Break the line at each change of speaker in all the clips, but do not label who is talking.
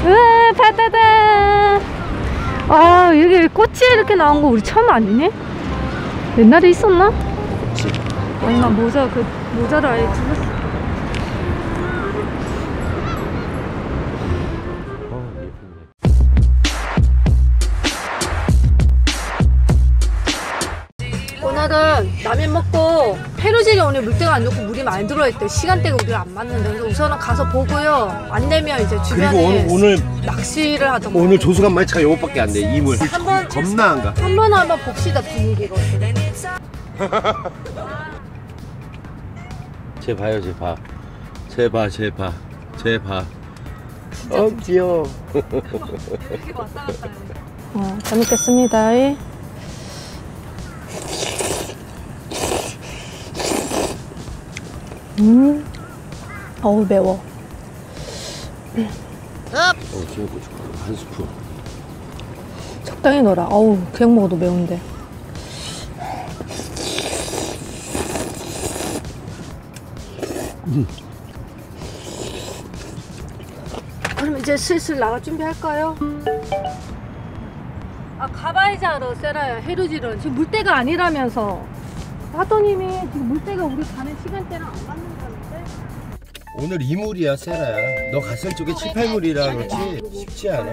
으아, 바다다. 아, 여기 꽃이 이렇게 나온 거 우리 처음 아니니? 옛날에 있었나?
그치.
아니, 나 모자를 아예 줄였어. 오늘은 라면 먹고 페루질이 오늘 물때가 안 좋고 물이 많이 들어있대. 시간대가 우리가 안 맞는데 그래서 우선은 가서 보고요. 안 되면 이제 주변에
그리고 오늘
낚시를 하던가.
오늘 조수간 마리차가 요것밖에 안 돼. 이물 겁나 안 가.
한번 봅시다 분위기로.
쟤 봐요, 쟤 봐. 쟤 봐, 쟤 봐. 쟤 봐. 귀여워.
이렇게 왔다 갔다 해. 잘 먹겠습니다. 어우, 매워.
지금 고춧가루 한 스푼.
적당히 넣어라. 어우, 그냥 먹어도 매운데. 그럼 이제 슬슬 나갈 준비할까요? 아, 가봐야지 알아, 세라야. 해루질은 지금 물때가 아니라면서 하더님이 지금 물때가 우리 가는 시간대랑 안 맞는다는데.
오늘 이물이야, 세라야. 너 갔을 적에 7, 8물이라 그렇지 쉽지 않아.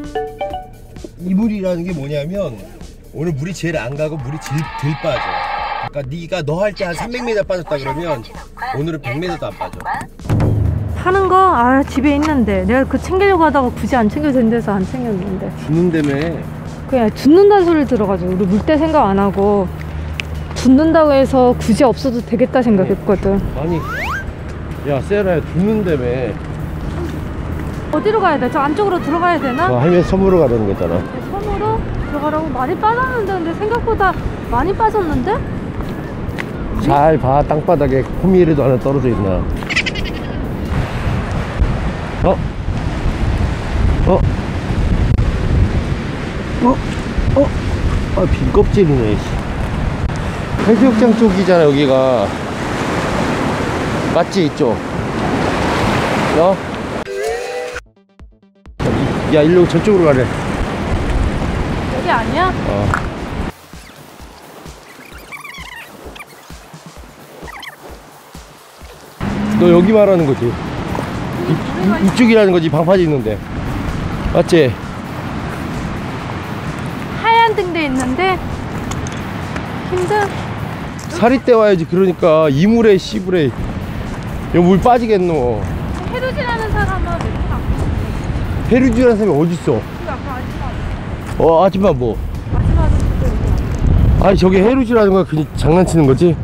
이물이라는 게 뭐냐면 오늘 물이 제일 안 가고 물이 덜 빠져. 그러니까 네가 너 할 때 한 300m 빠졌다 그러면 오늘은 100m도 안 빠져.
파는 거? 아, 집에 있는데 내가 그 챙기려고 하다가 굳이 안 챙겨도 된대서 안 챙겼는데.
죽는다며.
그냥 죽는다는 소리를 들어가지고 우리 물때 생각 안 하고 죽는다고 해서 굳이 없어도 되겠다 생각했거든.
아니, 야 세라야, 죽는다며.
어디로 가야 돼? 저 안쪽으로 들어가야 되나?
할머니 섬으로 가라는 거잖아.
섬으로 들어가라고? 많이 빠졌는데 근데 생각보다 많이 빠졌는데?
잘 봐, 땅바닥에 호미이라도 하나 떨어져 있나. 빈 껍질이네. 해수욕장 쪽이잖아, 여기가. 맞지, 이쪽? 야, 일로 저쪽으로 가래.
여기 아니야?
너 여기 말하는 거지? 이쪽이라는 거지, 방파제 있는데. 맞지?
하얀 등대 있는데 힘들.
살이 떼와야지. 그러니까 이물에 씨불에 여기 물 빠지겠노.
해루질하는 사람은 몇
페루지라는 사람이 어딨어?
아까 아줌마.
아줌마 뭐?
아줌마는 그때.
아니 저게 해루지라는 거야. 그냥 장난치는 거지?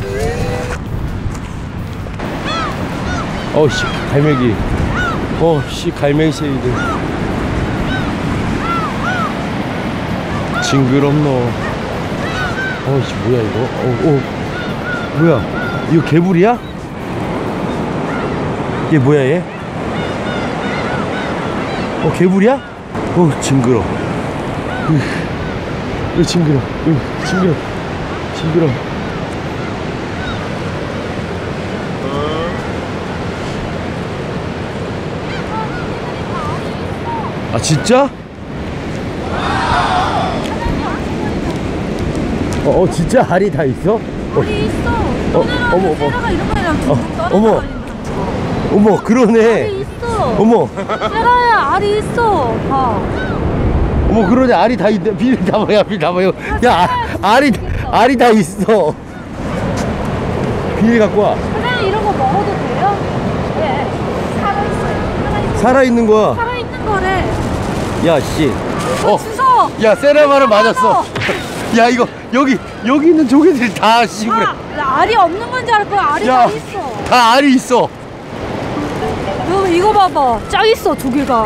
씨 갈매기. 씨 갈매기 새이들. 징그럽노. 씨 뭐야 이거? 뭐야? 이거 개불이야? 얘 뭐야 얘? 개불이야? 징그러. 징그러. 징그러. 아 진짜? 진짜 알이 다 있어?
알이 있어.
어머.
세라가 이런 거 해놔.
어머 그러네.
알이 있어.
어머.
세라야, 알이 있어. 봐.
어머 그러네. 알이 다 있네. 빌 담아요. 야, 알이 다 있어. 비닐 갖고 와.
사장님 이런 거 먹어도 돼요? 네. 살아있어요.
살아있는 거야.
살아있는 거래.
야 씨.
주워.
야 세라 말은 맞았어. 야 이거 여기 있는 조개들이 다 씨부래.
알이 없는 건지 알 거야. 알이 다 있어.
다 알이 있어.
너 이거 봐봐. 쫙 있어, 조개가.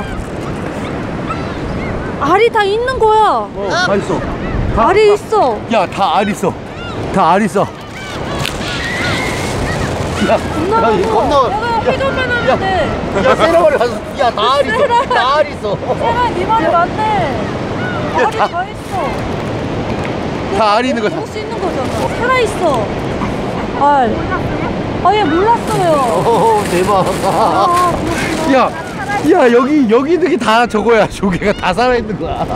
알이 다 있는 거야.
다 있어.
알이 있어.
야, 다 알 있어. 다 알 있어. 야,
겁나. 내가 회전만 하면 돼.
야, 세라 말이 맞았어. 야, 다 알 있어. 다 알 있어.
세라, 네 말이 맞네. 알이 다 있어.
다 알이 있는 거잖아.
먹을 수 있는 거잖아. 살아있어. 알. 얘 몰랐어요.
대박. 야, 야 여기 있는 게 다 저거야. 조개가 다 살아있는 거야.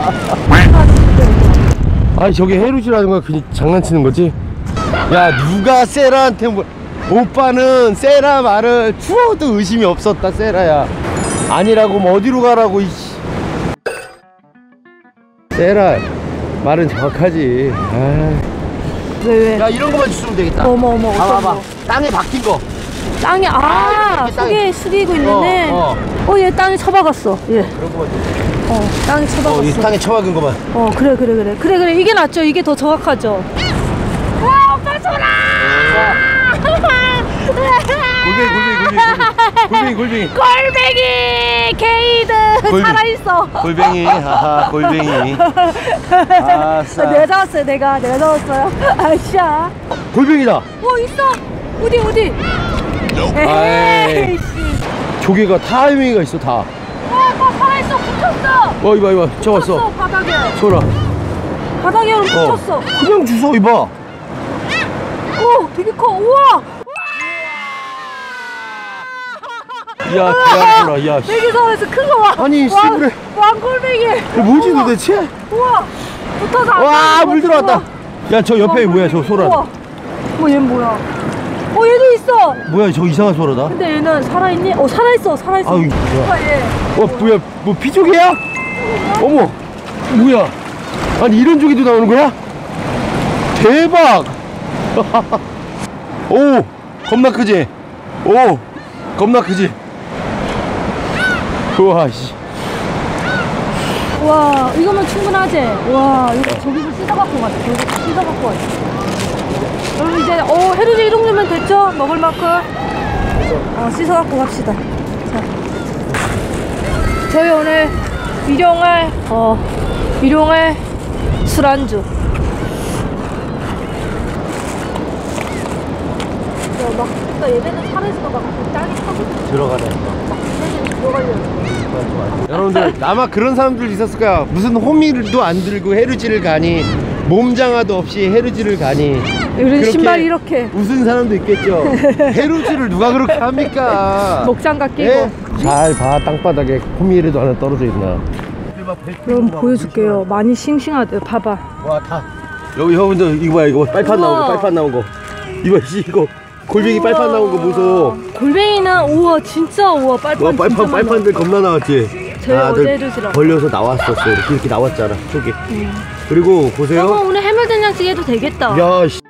아니 저게 해루지라는 거야. 그냥 장난치는 거지? 야 누가 세라한테 뭐 오빠는 세라 말을 추워도 의심이 없었다. 세라야 아니라고 뭐 어디로 가라고 이씨. 세라 말은 정확하지.
왜?
야 이런 거만 주시면 되겠다.
어머
봐봐 땅에 박힌 거.
땅에
이렇게 땅에.
속에 숙이고 있네. 얘 땅에 처박았어. 얘.
그런 거만.
땅에 처박았어.
이 땅에 처박은 거만.
그래. 이게 낫죠. 이게 더 정확하죠. 와, 오빠 소라!
골뱅이.
골뱅이! 게이드! 살아있어.
골뱅이. 하하, 골뱅이. 아싸.
내가 잡았어요, 내가 잡았어요. 아샤.
골뱅이다.
있어. 어디?
아이.
에이씨.
조개가 타이밍이가 있어, 다.
나 살아있어. 붙었어.
이봐. 잡았어.
바닥에.
소라.
바닥에 붙었어.
그냥 주워, 이봐.
되게 커. 우와.
야, 대단하구나, 야.
내기서에서 큰 거 와.
아니, 씨부래.
왕골뱅이.
뭐지, 도대체?
우와. 붙어서.
와, 물 들어왔다. 야, 저 옆에 뭐야, 저 소라.
얘는 뭐야? 얘도 있어.
뭐야, 저 이상한 소라다.
근데 얘는 살아있니? 살아있어.
아유,
오빠 얘.
뭐야, 뭐 피조개야? 어머, 뭐야? 아니, 이런 조개도 나오는 거야? 대박! 오, 겁나 크지? 오, 겁나 크지? 우와, 씨.
와, 이거면 충분하지? 와, 이거 저기서 씻어갖고 가자. 여러분 이제 해루지 이 정도면 됐죠? 먹을 만큼. 씻어갖고 갑시다. 자, 저희 오늘 일용할 술안주. 얘네는 살아있어 막 땅이 타고
들어가네.
들어가려고.
여러분들 아마 그런 사람들 있었을 거야. 무슨 호미도 안 들고 해루지를 가니, 몸장화도 없이 해루지를 가니.
이런 신발 이렇게
웃은 사람도 있겠죠. 해루지를 누가 그렇게 합니까?
목장갑 끼고.
예? 잘 봐, 땅바닥에 호미라도 하나 떨어져 있나.
그럼 보여줄게요. 많이 싱싱하대요. 봐봐.
와, 다. 여기 여러분들 이거 봐요. 이거 빨판 나온 거, 빨판 나온 거. 이거 골뱅이 빨판 나온 거 보소.
골뱅이는 우와 진짜 우와 빨판.
빨판들 겁나 나왔지.
저희 어제 해루지라고.
벌려서 나왔었어. 이렇게 나왔잖아, 저기. 그리고 보세요.
오늘 해물된장찌개 해도 되겠다.
야, 씨.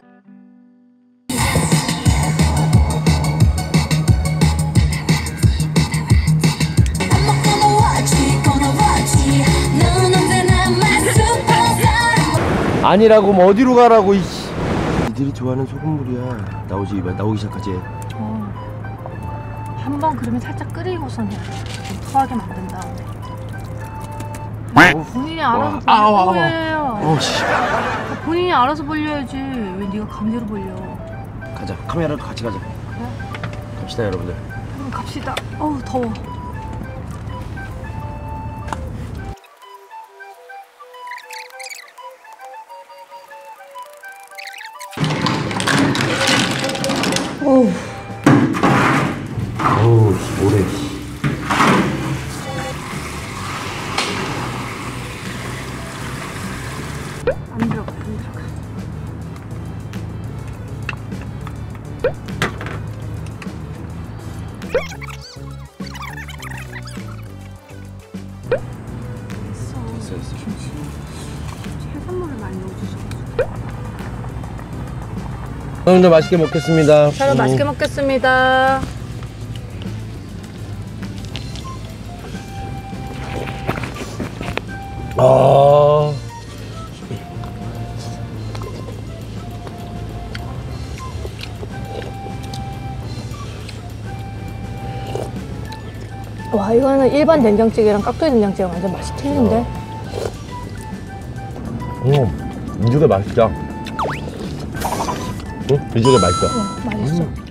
아니라고 뭐 어디로 가라고 이씨. 니들이 좋아하는 소금물이야. 나오기 시작하지.
한번 그러면 살짝 끓이고선 해야 돼. 좀 터하게 만든 다음에. 본인이 알아서 벌려요. 본인이 알아서 벌려야지. 왜 네가 강제로 벌려?
가자. 카메라도 같이 가자.
그래?
갑시다, 여러분들.
그럼 갑시다. 어우 더워. 어우.
어우, 오래.
안 들어가.
됐어.
해산물을 많이 넣어주셔.
여러분들 맛있게 먹겠습니다.
저는 맛있게 먹겠습니다. 와 이거는 일반 된장찌개랑 깍두기 된장찌개랑 완전 맛이 틀린데?
이 조개 맛있다. 응? 이 조개 맛있어.
맛있어.